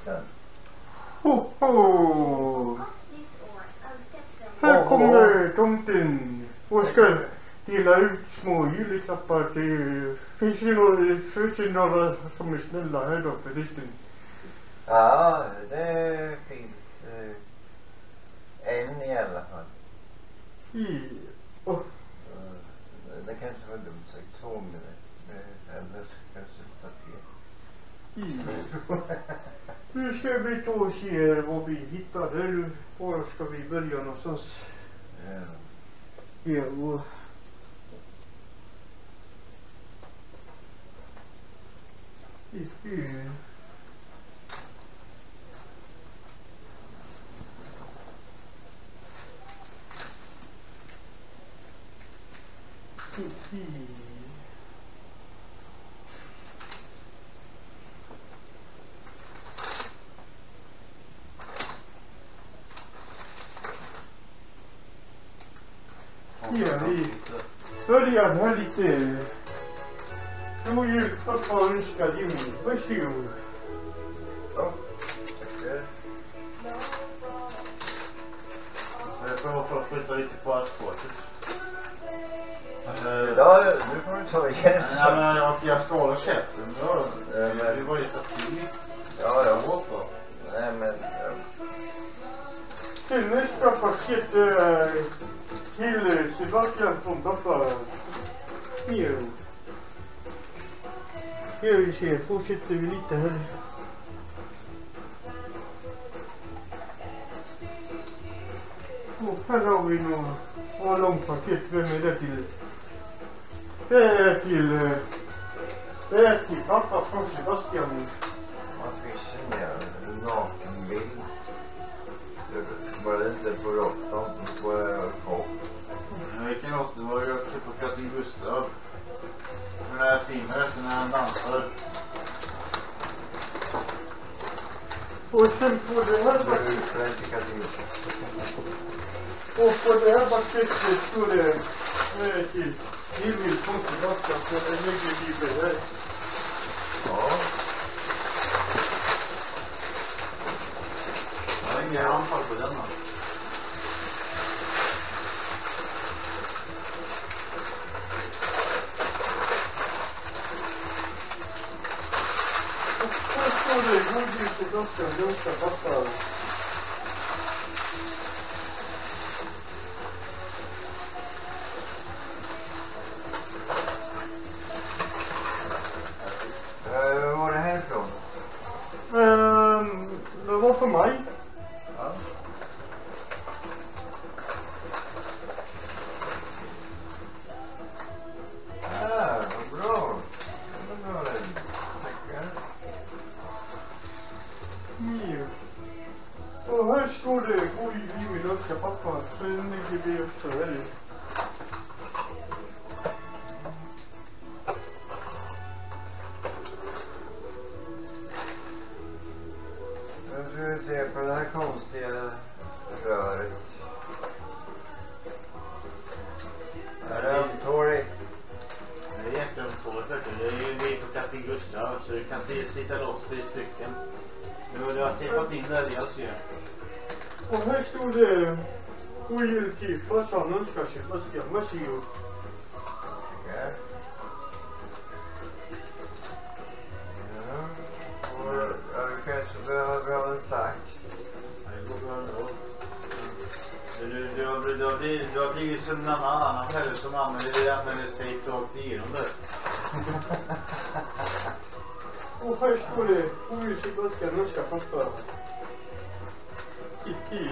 isen. Ho, ho. Här kommer tomten och ska dela ut små julklappar till... Finns det några som är snälla här då förresten? Ja, det finns en i alla fall. Det kanske var dumt sagt 2 minuter. Eller kanske ta fel. Nu ska vi ta och se vad vi hittar här. Var ska vi börja någonstans? Ja, och... Ja, vi börjar här lite. God jul, pappa önskar Jimmy. Varsågod. Ja, tackar. Jag får flytta lite på asfaltet. Ja, nu får du ta igen. Ja, men jag skadade käften. Det var lite till. Ja, jag hoppas. Nej, men... Till nästa paket till Sebastian från pappa. Jo. Här vi ser, fortsätter vi lite här. Och här har vi några långt paket. Vem är det till? Det är till pappa från Sebastian. Affischen är en nakenbild. Var det inte på Rotterdam på Kåp? Vilken åt det var ju uppe på Katin Gustav. Den här filmen efter när han dansar. Och sen på det här och på det här paketet står det till Emil från Sebastian. Så det lägger vi det här. Ja. Jag har ingen anfall på denna. Och så står det god jul Sebastian, önskar pappa. Var det härifrån? Det var för mig. Ja. Ja, vad bra. Det var bra det. Tackar. Ja. Och här står det god jul Emil önskar pappa. Sen ligger vi också här. Nu ska vi se på det här konstiga röret. Är det ömtåligt? Det är jätteömtåligt. Det är ju vi på Katin Gustav så du kan sitta loss 3 stycken. Nu har jag tippat in där i alltså. Och här stod det god jul till farsan önskar Sebastian. Varsågod. Tackar. Ja. Och jag kanske behöver ha en sax. Det går bra ändå. Du har blivit som en annan heller som använder tejp rakt igenom det. Och här står det god jul Sebastian önskar pappa. Kiki.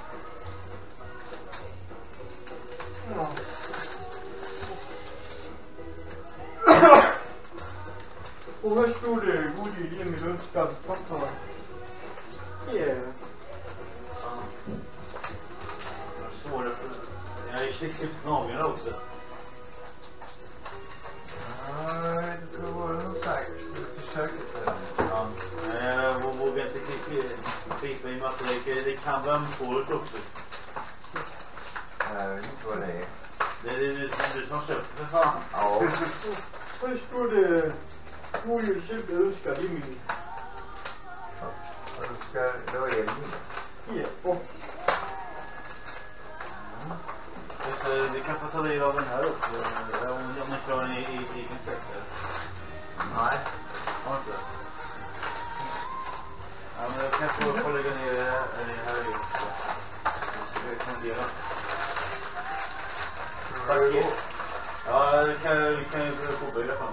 Ja. Och här står det god jul Emil önskar pappa. Yeah. Jag är riktigt nageln också. Ja, det ska vara någon sax. Jag försöker det. Ja, jag vågar inte klippa i matte. Det kan vara ömtåligt också. Jag vet inte vad det är. Det är du som har köpt det, fan. Ja. Här står det god jul Sebbe önskar Emil. Vad det var el. Epo. Vi kan få ta del av den här också. Om ni klarar i egen sektor. Nej. Har inte. Ja, men jag kan få lägga ner det här i också. Jag kan dela. Paket. Ja, det kan ju påbörja det.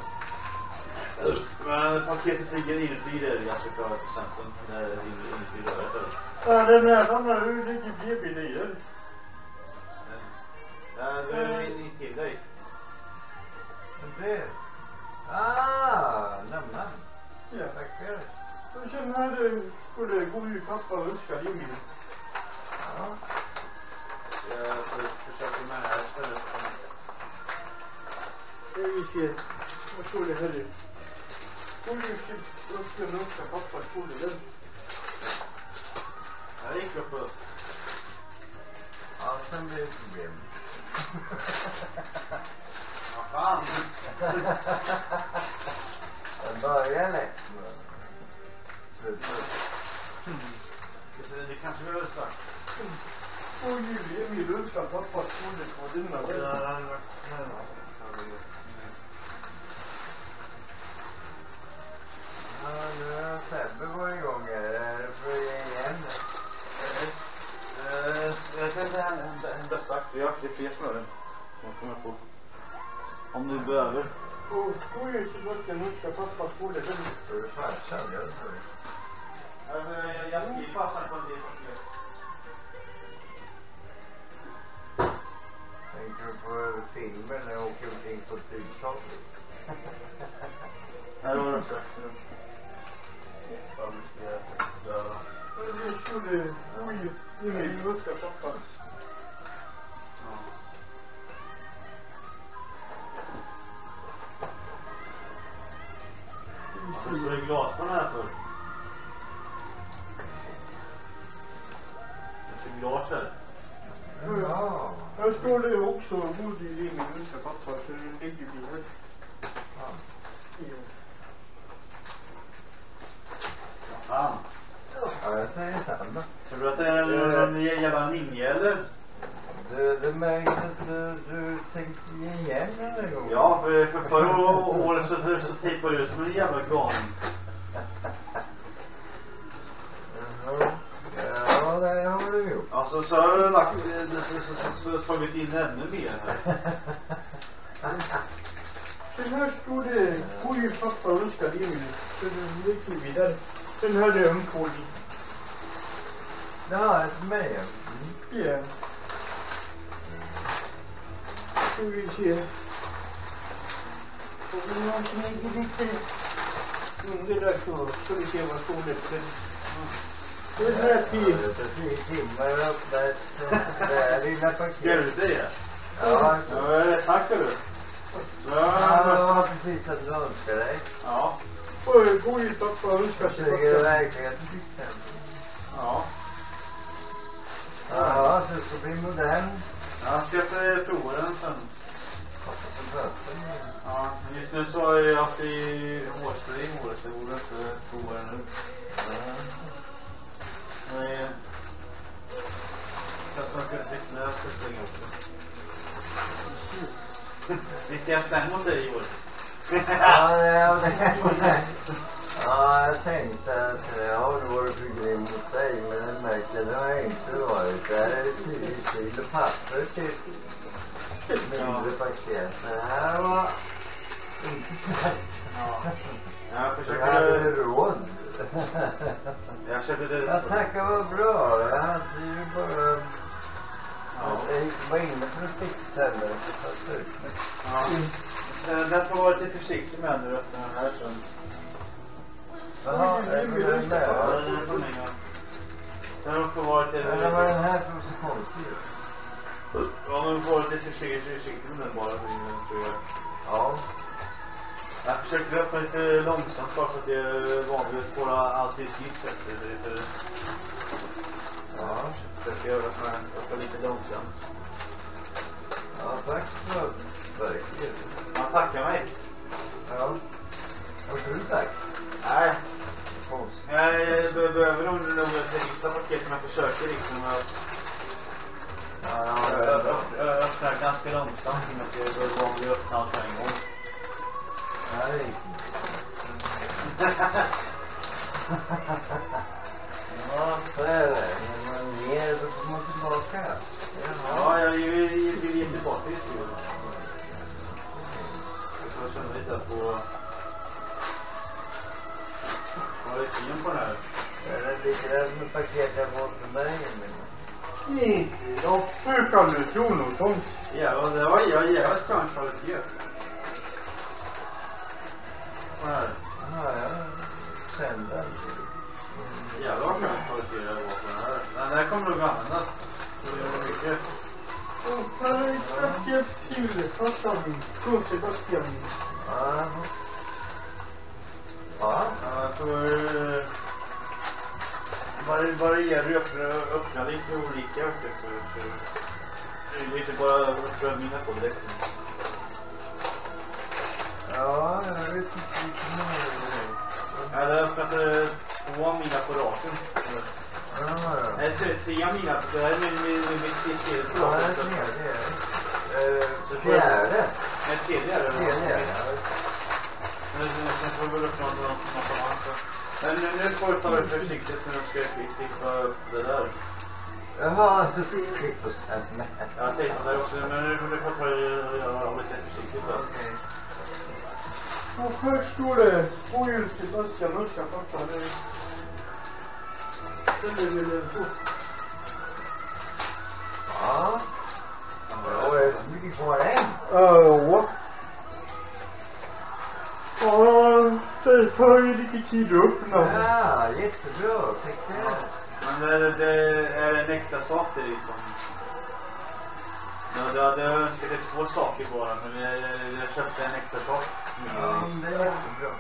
Men paketet ligger inuti där i ganska klara procenten. När det inuti röret. Ja, den här andra, hur ligger BB-9? Ja, det är in till dig. Det. Nämen. Ja. Tackar. Och sen här skulle gå ut pappa och önska det min. Ja. Jag försöker med här istället. Vi ser. Vad står det här? Skulle önska pappa skulle den. Här gick jag på. Ja, sen blir det problem. Vad fan? Jag börjar lätt. Sluta. Det kanske vi har sagt. Och Julia vill önska pappa skulle på denna väg. Ja, nu har Sebbe var igång här. För igen. Jag kan inte hända sagt. Jag har fler smören. Jag kommer på. Om du behöver. Och gå ut till luckan och önska pappa skulle den. Så du farsan, jag tror det. Jag skriver farsan på en del paket. Tänker du på filmen när jag åker omkring på flygplan? Här var det sagt. Det skulle gå ut ingen önska pappa. Vad står det glas på den här för? Det är glas här. Ja. Här står det också bodde i ingen önska pappa så den ligger vi här. Ja. Fan. Ja, jag säger samma. Tror du att det är en jävla ninja eller? Det märks att du tänkte igen den här gången. Ja, för förra året så tejpade du som en jävla galning. Ja, det har du gjort. Alltså så har du lagt så tagit in ännu mer här. Sen här står det gå ut pappa och önska det min. Så den ligger vi där. Sen här är det ömkål i. Ja, ett med. Ja. Så vi ser. Och vi har knägget lite under där så vi ser vad solen är. Det är här till. Det är timmar upp där. Det här lilla paketet. Ska du säga? Ja. Tack ska du. Ja, det var precis att du önskar dig. Ja. Och gå ut pappa och önska sig. Det är verkligen tyckte. Ja. Ja, så det ska bli modern. Jag ska prova den sen. Ja, just nu så har jag haft i hårspray i håret så jag borde inte prova den nu. Men jag ska kunna fixa när jag ska slänga upp det. Visst är jag snäll mot dig i år? Ja, jag tänkte att ja, det var för grym mot dig, men det märkte det har jag inte varit. Där är det 10 kilo papper till mindre paket. Det här var inte snällt. Ja. Jag försöker... Jag hade råd. Jag köpte det. Jag tackar vad bra. Jag hade ju bara... Jag var inne på det sista eller så ut. Ja. Den får vara lite försiktig med när du öppnar den här sen. Jaha, det är den där. Ja, den är på mig. Den får vara lite... Men vad är den här för så konstig? Ja, den får vara lite försiktig med den bara, tror jag. Ja. Jag försöker öppna lite långsamt bara så att jag vanligtvis spåra alltid sist efter lite... Ja. Försöker jag öppna lite långsamt. Ja, tack så verkligen. Han tackar mig. Ja. Har du sagt? Nej. påsk. Jag behöver nog vissa paket som jag försöker liksom att öppna ganska långsamt innan jag börjar vara med att öppna allt på en gång. Ja, det gick inte. Ja, så är det. När man ger, då får man tillbaka. Ja, jag vill ge tillbaka det till. Jag får känna lite på vad är fin på den här? Är det likadant med paket jag fått från dig? Nej, jag brukar nu Jonathan. Ja, det var jävligt skönt kvalitet. Vad är det? Ja, jag kände det. Jävlar vad skönt kvalitet det var på den här. Den där kommer nog användas. Det är mycket. Och här är ett paket till farsan från Sebastian. Ja. Ja. Jag tror varierar öppna lite olika det är inte bara öppna mina på det. Ja, jag vet inte riktigt hur det är. Jag hade öppnat 2 mina på raken. Ja, ja. Nej, 3 mina. Det här är mitt tredje på Ja, det är raken. tredje. Fjärde. Nej, tredje är det. Tredje, Sen får vi väl öppna något annat. Men nu får du ta det försiktigt när du ska klippa upp det där. Jaha, det ska klippa sen. Jag tänkte där också, men nu får du ta det lite försiktigt då. Okej. Och först står det Royal Sebastian och ska fatta det. Sen är det så. Ja. Ja, det är så mycket kvar än. Ja. Ja, det tar ju lite tid att öppna. Ja, jättebra. Tack det. Men det är en extra sak det liksom. Jag hade önskat 2 saker bara, men jag köpte en extra sak. Ja, det är jättebra.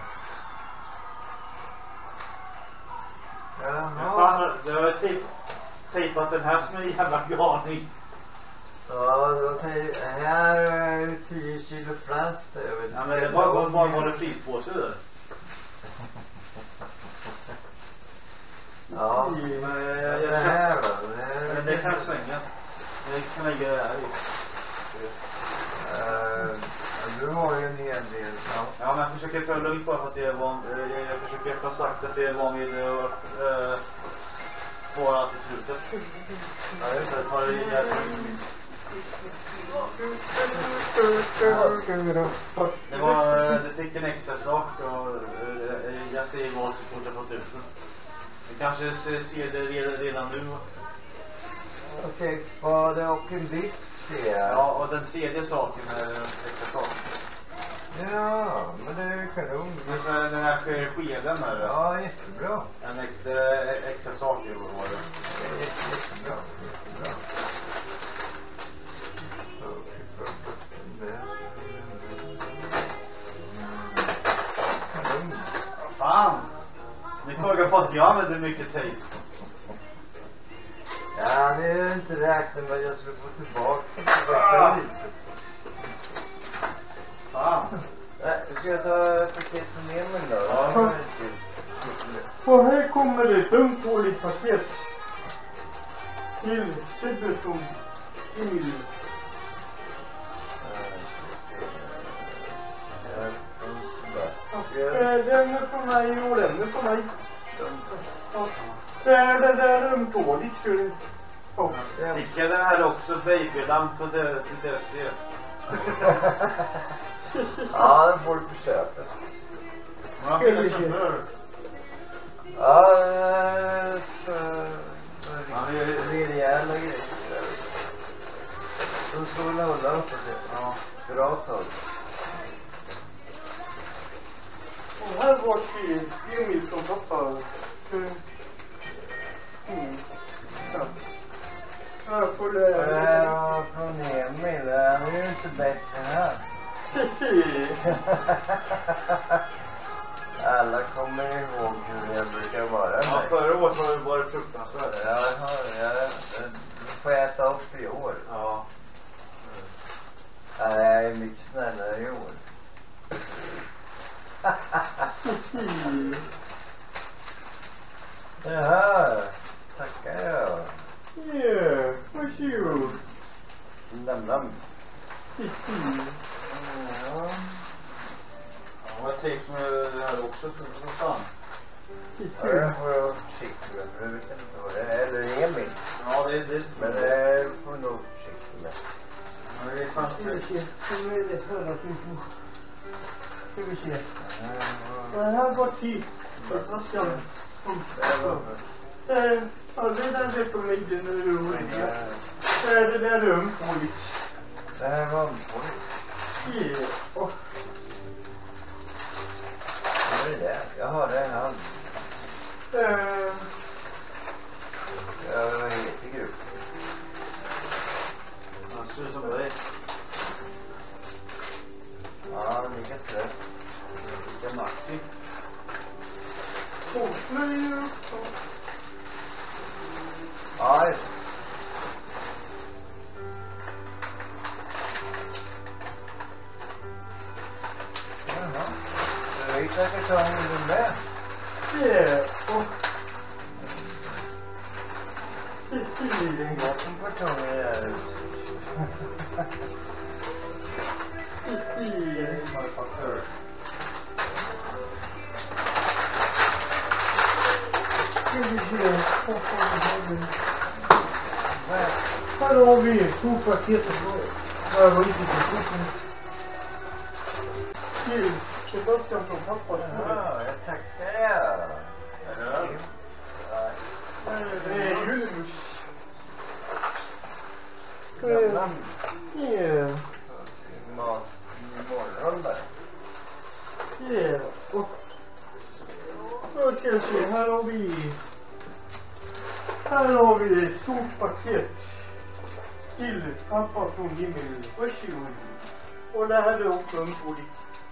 Men fan, jag har tejpat den här som en jävla galning. Ja, då här är 10 kilo plast. Ja, men det var det flispåse där. Ja, men det här då. Men det kan jag svänga. Jag kan lägga det här i. Du har ju en hel del. Ja, men jag försöker ta lugnt bara för att det är van. Jag försöker få sagt att det är van vid att spara allt i slutet. Ja, just det. Ta det i här. Det fick en extra sak och jag ser vad så fort jag fått ut den. Vi kanske ser det redan nu. Och 6 spade och en visp ser jag. Ja, och den tredje saken är en extra sak. Ja, men det är ju kanon. Den här skeden där. Ja, jättebra. En extra sak var det. Jättebra. Jättebra. Fan! Ni klagar på att jag använder mycket tejp. Ja, det är inte räknat med att jag skulle få tillbaka det viset. Fan! Ska jag ta paketet med mig då? Ja. Och här kommer det ett ömtåligt paket. Till Sebbeson Emil. Den är för mig och den är för mig. Det är ömtåligt. Vilka den här också babylamp på det ser. Ja, den får du på köpet. Ja, det är så. Ja, det är rejäla grejer. De slår väl hålla upp och se. Ja, bra tag. Och här var till Emil som pappa. Ja. Här får det. Ja, från Emil. Han är ju inte bättre här. Alla kommer ihåg hur jag brukar vara. Ja, förra året var det fruktansvärt. Jag får äta upp i år. Ja. Jag är mycket snällare i år. Jaha, tackar jag. Ja, varsågod. Namn. Titti. Ja. Ja, jag tänkte med det här också för fan. Ja, Titti. det får jag försiktig med, för jag vet inte vad det är. Eller Emil. Ja, det Men det får du nog försiktig med. men det är fan Ska vi se. Nu är det förra tusen. Ska vi se. Det här var tid. Vad ska vi? Ja, det där är på väggen när du var det. Det där är ömtåligt. Det här var omtåligt. Ja. Vad är det där? Jaha, det är han. Jag heter grupp. Han ser ut som dig. Ja, lika stress. Lika Maxi. Åh, Ja, just det. Jaha. Du gick säkert ta hunden med. ja. Och Det är gott som kartong i det här huset. Motherfucker. Här har vi storpaketet. Här var inte det. Till Sebastian från pappa. Ja, jag tackar jag. Är det öl? Det är julmust. Namn. Ja. Mat imorgon där. Ja. Och då ska jag se. Här har vi ett stort paket till pappa från himmel. Varsågod. Och det här är också ömtåligt.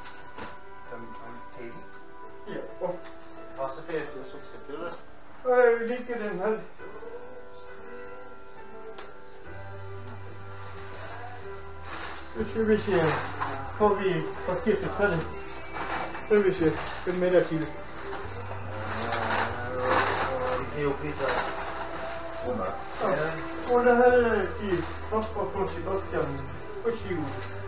Till. Ja. Och Fanns det fler sopsäckar? här ligger den här. Nu ska vi se. Har vi paketet här? Ska vi se. Vem är det till? Lite jobbigt där. Ja. Och det här är till pappa från Sebastian. Varsågod.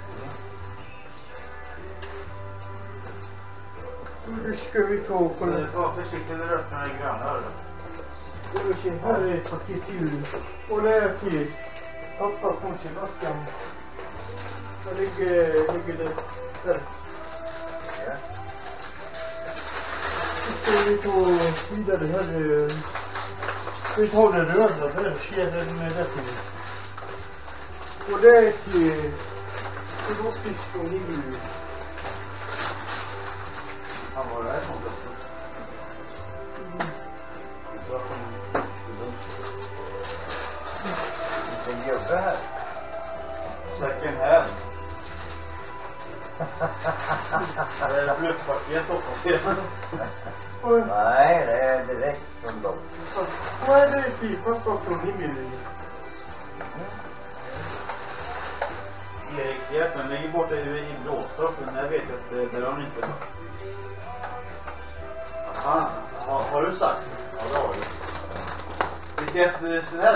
Nu ska vi ta och kolla. Var försiktig när du öppnar den gröna ölen. Ska vi se. Här är ett paket till. Och det är till pappa från Sebastian. Där ligger det där. Ja. Nu ska vi ta vidare här. Vi tar den röda där. Kedjan med det till. Och det är till Sebastian från himmel. Han var där som bäst. Vilken gubbe här. Second hand. Det är bluffpaket hoppas jag. Och Nej, det är direkt från dem. vad är det till pappa från himmel? Eriks hjälp, men ligger borta i Blåstorp. Men jag vet att det har han inte. Fan, har du sax? Ja, det har du. Lite jättesnäll.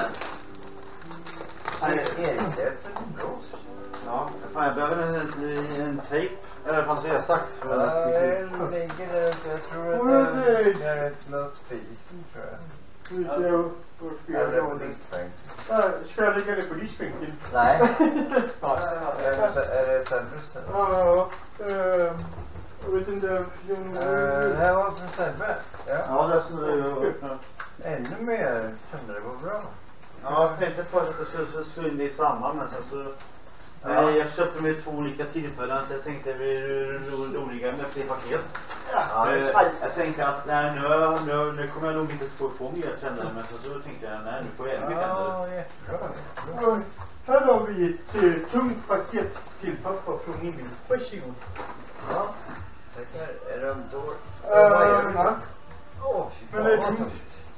Eriksgräset är blås. Ja, fan jag behöver en tejp. Eller fan säger jag sax? Ja, det ligger där uppe. Jag tror att det är ett glas spisen, tror jag. Nu ska jag Eller på diskbänken. Ska jag lägga det på diskbänken? Nej. Ja. Är det Sebbe? Ja, jag vet inte. Det här var från Sebbe. Ja, det skulle jag öppna. Ännu mer kände det var bra. Ja, jag tänkte först att jag skulle slå in det i samman, men sen så... Nej, jag köpte mig 2 olika tillfällen, så jag tänkte det blir roliga med fler paket. Ja, Jag tänkte att nej, nu kommer jag nog inte få mer tänder, men så tänkte jag nej, nu får jag ännu mer tänder. Ja, jättebra. Och här har vi ett tungt paket till pappa från himmel. Varsågod. Ja. Det är de då. Ja. Åh, Men det är tungt.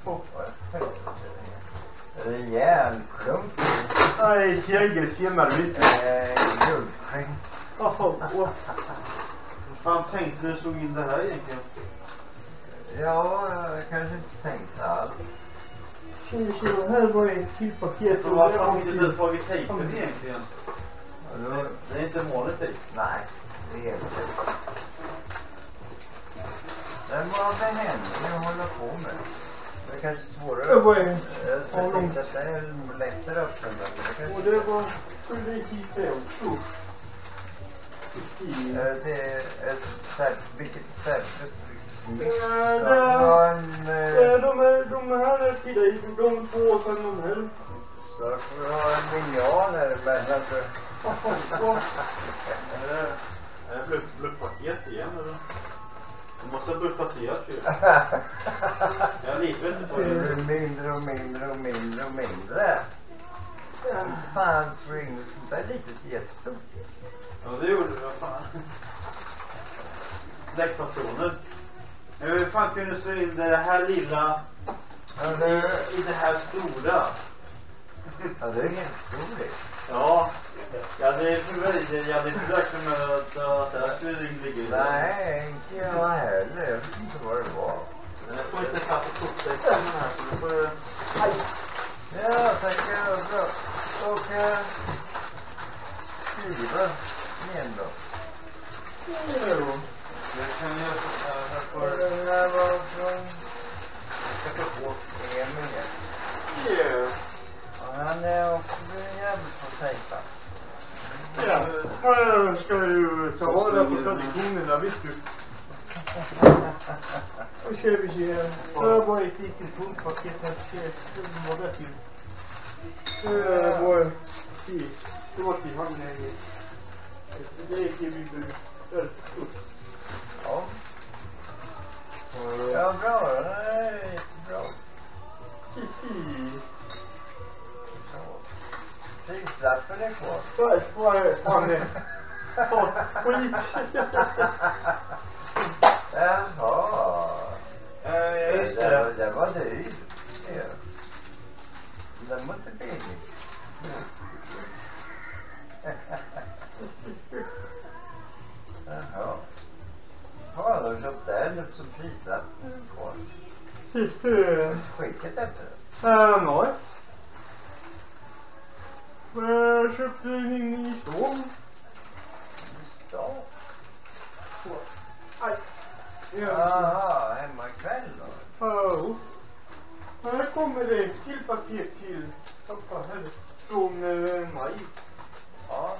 Det är järnklump. Nej, jägare senare lite. Guldskänk. Jaha, Vad fan tänkte du slog in det här egentligen? Ja, jag kanske inte tänkte alls. Här var ett till paket. Så varför har inte du tagit tejpen egentligen? Ja, Det är inte vanligt tejp. nej, det är inte. Men vad händer jag håller på med? Det är kanske svårare. Det var jag tänkte att det är lättare att öppna. Och det var skulle hit det också. Det är vilket särskilt de här är till dig. De två som de här. Så får du ha en linjal här emellan. Är det bluffpaket igen eller? Du måste ha bluffpaket ju. Jag litar inte på Det det. blir mindre och mindre och mindre och mindre. Fan, swing, sånt där litet jättestort. Ja, det gjorde du. Vad fan. Läckpatroner. Hur fan kunde du slå in det här lilla i det här stora? Ja, det är helt storligt. Ja. Ja, det är för mig. Jag hade inte räknat med att det här skulle ligga i. Nej, inte jag heller. Jag visste inte vad det var. Jag får inte fatt på kortsäcken här, så du får... Ja, tackar. Bra. Och skriva igen då. Det kan jag Och den här var från... Jag ska få Emil. Ja. Och han är också jävligt på tejpa. Ja. Jag ska ju ta vara på traditionerna, visst du. Nu ska vi se. Det var ett litet tomt paket här. Det var det till. Det var till han. Det är till vi behöver. Ja. Ja, bra. Det är jättebra. Prislappen är kvar. Vad är fan det? Skit. Jaha. just det. Det var dyrt. Ja. Den var inte billig. Jaha. Ja, då köpte den upp som prislappen kvar. Skicket efter det. Nej. Jag köpte den in i stan. Stan? Aj. Jaha, hemma ikväll då? Ja. Här kommer det till paket till pappa här från maj. Ja.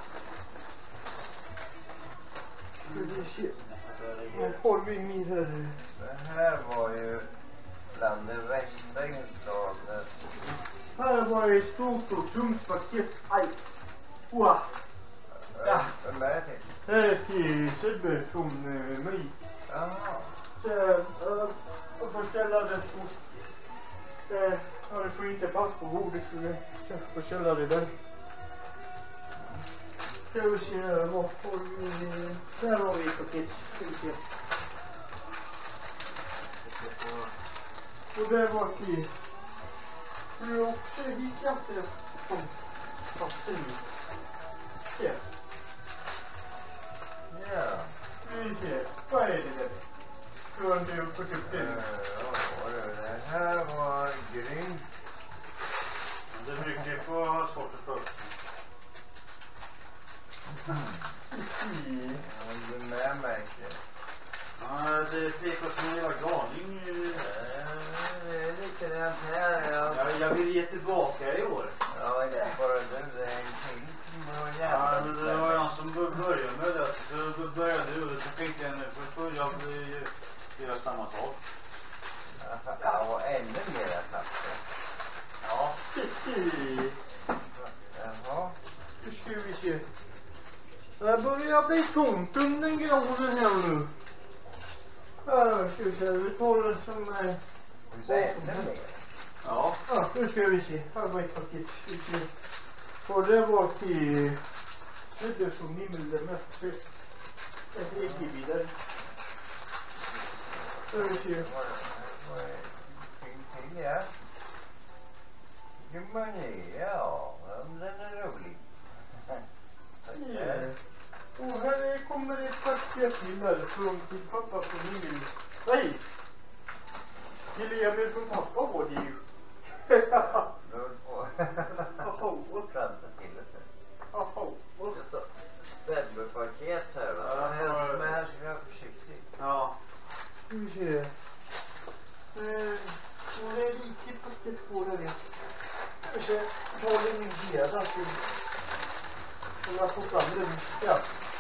Nu får vi min här. Det här var ju bland det värsta inslaget. Här var ett stort och tungt paket. Aj. Wow. Ja. Vem är det till? Det är till Sebbe från mig. Jaha. Så jag får ställa den på. Ja, det får inte pass på bordet. Så jag får ställa det där. Ska vi se, vad får vi? Där har vi ett paket. Ska vi se. Och det var till. Du har också hittat det som papper. Ja. Ja. Vi ser. Vad är det där? Du har inte fått upp det. Ja, det här var grymt. Det är mycket på svårt att förstå. Ja, du med märker. Ja, det pekar som en jävla galning. Det är likadant här. Jag vill ge tillbaka i år. Ja, det är bara du. Det är en till som var Ja, jävla men det var han som började med det. Så började du och så fick jag nu. För jag göra samma sak. Ja, och ännu mera papper. Ja. Jaha. Nu ska vi se. Det börjar bli tomt under gården här nu. Ja, ska vi se. Vi tar den som är... Du säger ännu mer. Ja. Ja, nu ska vi se. Här var ett paket. Och det var till... Det är som himmel det mest. Ett äggbilar. Ska vi se. Vad är det? Ja. Ja, den är rolig. Ja. Och här kommer ett paket till där från till pappa från himmel. Nej! Emil från pappa var det ju. Du höll på. Pranta till det. Jaha. Sebbepaket här va? Ja, Men här ska jag vara försiktig. Ja. Ska vi se. Och det är riktigt paket på där. Jag ska ta det min heda till. Och jag får fram den. Ja.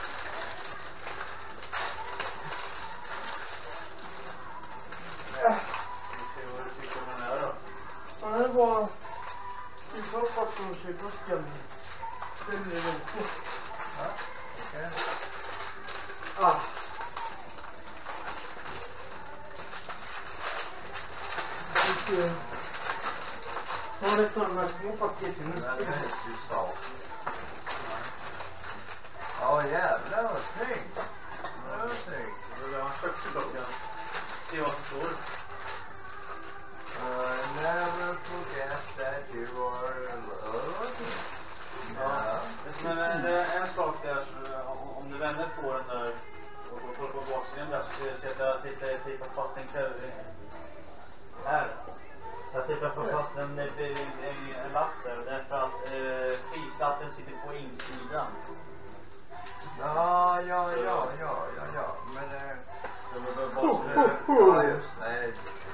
Vi ser vad du tycker om den här då. Ja, det var... Vi tar papper och köper skall. Den är den. Ja, okej. Ah. Ja, det tar de här små paketen nu. Men det är ju salt. Ja, jävlar vad snyggt. Det var snyggt. Det var en köksklocka. Se vad som står. Never forget that you are alone. Ja. Men en sak där, så, om du vänder på den där och kollar på baksidan där, så ser jag att jag tejpar fast en kväll här. Jag tejpar fast en lapp där, därför att prislappen sitter på insidan. Ja. Men ja, just nej.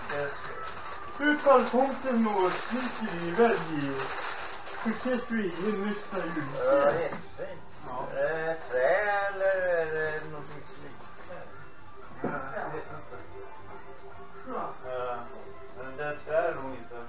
Utan tomten något sniker i väldigt. Försöker vi in nästa jul. Ja, jättefint. Ja. Trä eller är det någonting slitet? Jag vet inte. Men det är det nog inte.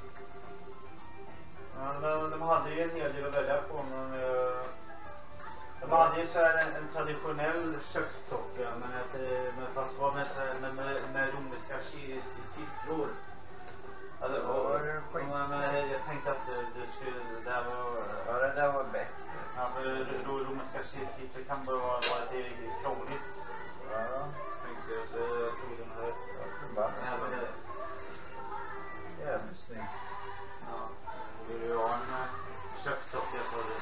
Men de hade ju en hel del att välja på, men de hade ju så här en traditionell köksklocka, men fast var med romerska siffror. Alltså, men jag tänkte att du skulle, det här var... Ja, det där var bättre. Ja, för romerska siffror kan bara vara lite krångligt. Ja. Tänkte jag, så jag tog den här. Ja, men det jävligt snyggt. Ja, då vill du ha en köksklocka, så du.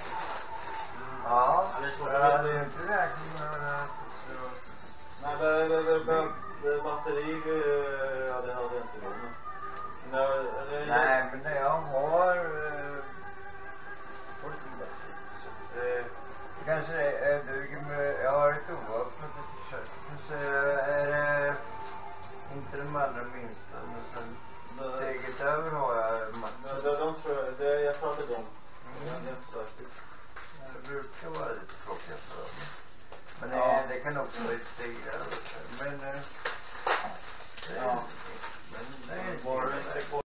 Ja, det är så. jag hade ju inte räknat med att det skulle vara så. Nej, batteri, ja, det hade jag inte råd med. Nej, men det jag har får lite bättre. Kanske det duger med, jag har ett oöppnat litet kött. Kanske är det inte de allra minsta, men sen steget över har jag massor. De tror jag, jag pratade om. Det är inte säkert. Det brukar vara lite tråkiga för dem. Men det kan också vara ett steg över. Men ja. men det är Var det inte